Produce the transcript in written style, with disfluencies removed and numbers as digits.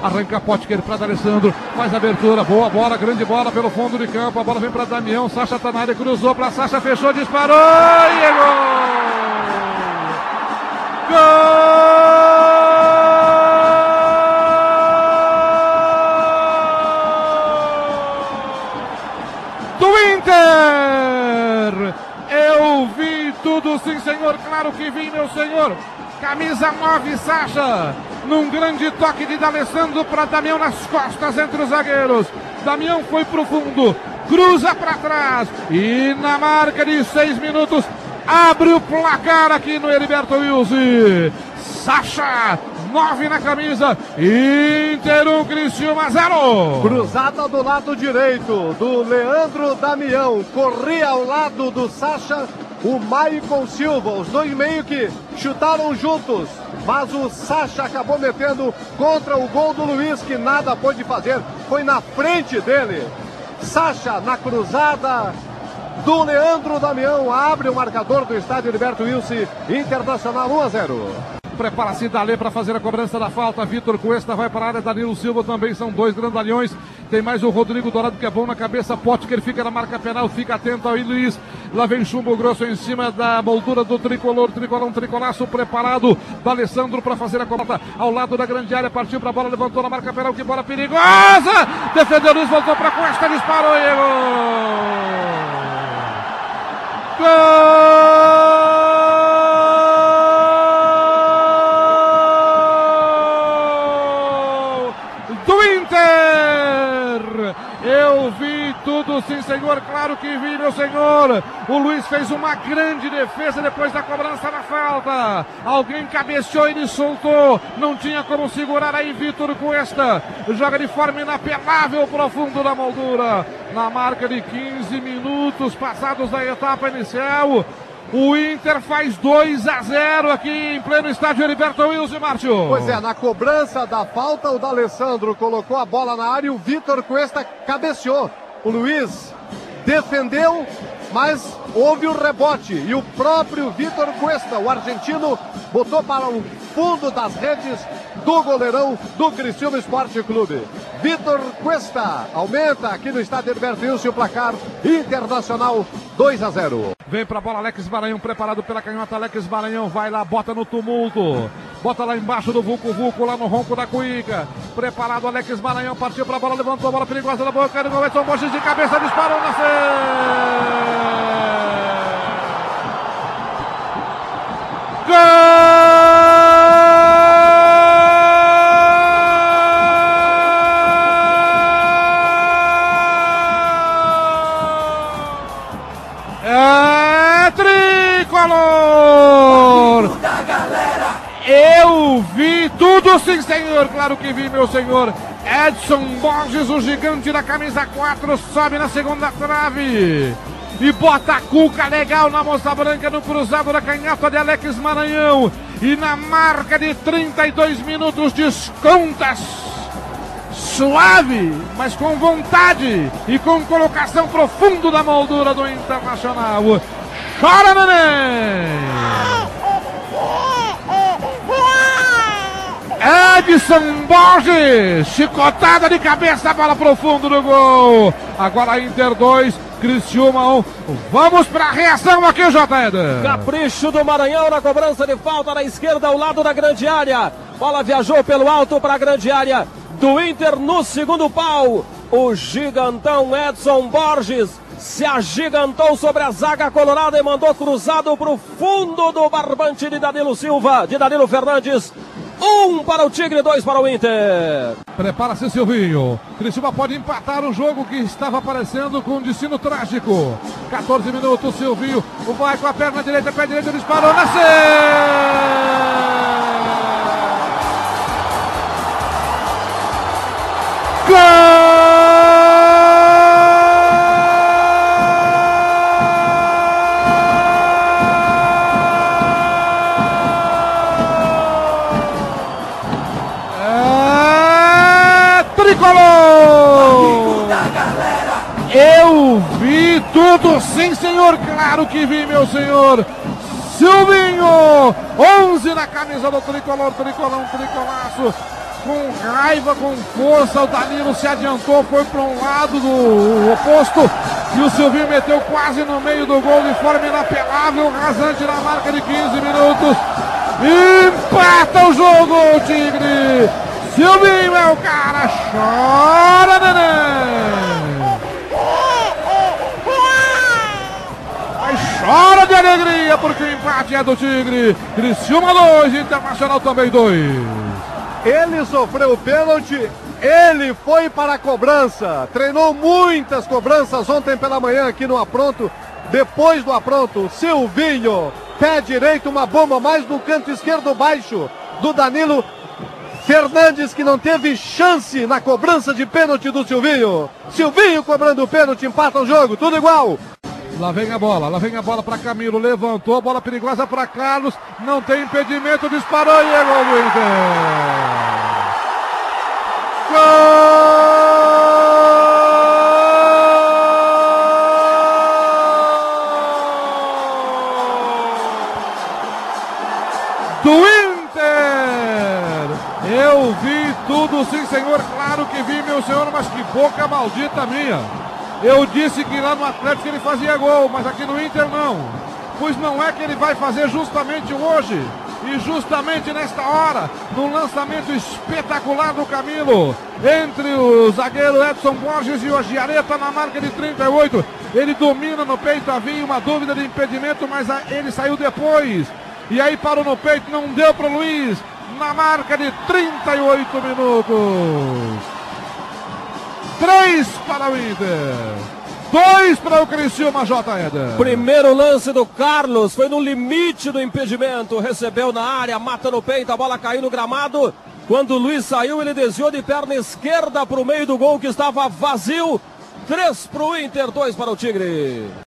arranca Potker para D'Alessandro, faz abertura, boa bola, grande bola pelo fundo de campo, a bola vem para Damião, Sacha tá na área, cruzou para Sacha, fechou, disparou e é gol! Gol! Do Inter! Eu vi tudo, sim senhor, claro que vi, meu senhor. Camisa 9, Sacha, num grande toque de D'Alessandro para Damião nas costas entre os zagueiros. Damião foi pro fundo, cruza para trás e na marca de 6 minutos abre o placar aqui no Heriberto Wilson. Sacha, 9 na camisa, Inter 1, Criciúma 0. Cruzada do lado direito do Leandro Damião, corria ao lado do Sacha o Maicon Silva, os dois meio que chutaram juntos, mas o Sacha acabou metendo contra o gol do Luiz, que nada pôde fazer, foi na frente dele. Sacha na cruzada do Leandro Damião, abre o marcador do estádio Heriberto Wilson, Internacional 1-0. Prepara-se Dalê para fazer a cobrança da falta. Vitor Cuesta vai para a área. Danilo Silva também, são dois grandalhões. Tem mais o Rodrigo Dourado que é bom na cabeça. Potker fica na marca penal, fica atento aí, Luiz. Lá vem Chumbo Grosso em cima da moldura do tricolor. Tricolão, tricolaço preparado. D'Alessandro para fazer a cobrança ao lado da grande área. Partiu para a bola, levantou na marca penal. Que bola perigosa! Defendeu Luiz, voltou para Cuesta, disparou e é gol! Gol! Eu vi tudo, sim senhor, claro que vi, meu senhor. O Luiz fez uma grande defesa depois da cobrança da falta. Alguém cabeceou e ele soltou. Não tinha como segurar aí Vitor Cuesta. Joga de forma inapelável pro fundo da moldura. Na marca de 15 minutos passados da etapa inicial, o Inter faz 2-0 aqui em pleno estádio Heriberto Wilson, Márcio. Pois é, na cobrança da falta, o D'Alessandro colocou a bola na área e o Vitor Cuesta cabeceou. O Luiz defendeu, mas houve o rebote. E o próprio Vitor Cuesta, o argentino, botou para o fundo das redes do goleirão do Criciúma Esporte Clube. Vitor Cuesta aumenta aqui no estádio Heriberto Wilson o placar. Internacional 2-0. Vem pra bola Alex Maranhão, preparado pela canhota. Alex Maranhão vai lá, bota no tumulto. Bota lá embaixo do Vucu Vucu, lá no ronco da Cuíca. Preparado Alex Maranhão, partiu pra bola, levantou a bola perigosa da boca. O Edson Borges de cabeça, disparou na tricolor! Eu vi tudo, sim senhor, claro que vi, meu senhor. Edson Borges, o gigante da camisa 4, sobe na segunda trave e bota a cuca legal na moça branca no cruzado da canhota de Alex Maranhão. E na marca de 32 minutos descontas suave, mas com vontade e com colocação pro fundo da moldura do Internacional. Chora, neném! Edson Borges, chicotada de cabeça, bola pro fundo do gol. Agora Inter 2, Criciúma 1. Vamos pra reação aqui, J. Capricho do Maranhão na cobrança de falta na esquerda ao lado da grande área. Bola viajou pelo alto para a grande área do Inter no segundo pau. O gigantão Edson Borges se agigantou sobre a zaga colorada e mandou cruzado para o fundo do barbante de Danilo Silva, de Danilo Fernandes. 1 para o Tigre, 2 para o Inter. Prepara-se, Silvinho. Criciúma pode empatar o jogo que estava aparecendo com um destino trágico. 14 minutos, Silvinho. Vai com a perna direita, pé direito, disparou, nasceu! Gol! Eu vi tudo, sim senhor, claro que vi, meu senhor. Silvinho, 11 na camisa do tricolor, tricolão, tricolaço. com raiva, com força. O Danilo se adiantou, foi para um lado do oposto. E o Silvinho meteu quase no meio do gol de forma inapelável, rasante na marca de 15 minutos. Empata o jogo, o Tigre. Silvinho é o cara, chora, neném. Mas chora de alegria, porque o empate é do Tigre. Criciúma 2, Internacional também 2. Ele sofreu o pênalti, ele foi para a cobrança. Treinou muitas cobranças ontem pela manhã aqui no Apronto. Depois do Apronto, Silvinho, pé direito, uma bomba mais no canto esquerdo baixo do Danilo. Fernandes, que não teve chance na cobrança de pênalti do Silvinho. Silvinho cobrando o pênalti, empata o jogo, tudo igual. Lá vem a bola para Camilo, levantou, bola perigosa para Carlos, não tem impedimento, disparou e é gol do Inter. Gol do Inter! Eu vi tudo, sim senhor, claro que vi, meu senhor, mas que boca maldita minha. Eu disse que lá no Atlético ele fazia gol, mas aqui no Inter não. Pois não é que ele vai fazer justamente hoje. E justamente nesta hora, num lançamento espetacular do Camilo, entre o zagueiro Edson Borges e o Giaretta na marca de 38. Ele domina no peito, havia uma dúvida de impedimento, mas ele saiu depois. E aí parou no peito, não deu para o Luiz, na marca de 38 minutos. 3 para o Inter, 2 para o Criciúma, J. Eder. Primeiro lance do Carlos, foi no limite do impedimento, recebeu na área, mata no peito, a bola caiu no gramado. Quando o Luiz saiu, ele desviou de perna esquerda para o meio do gol que estava vazio. 3 para o Inter, 2 para o Tigre.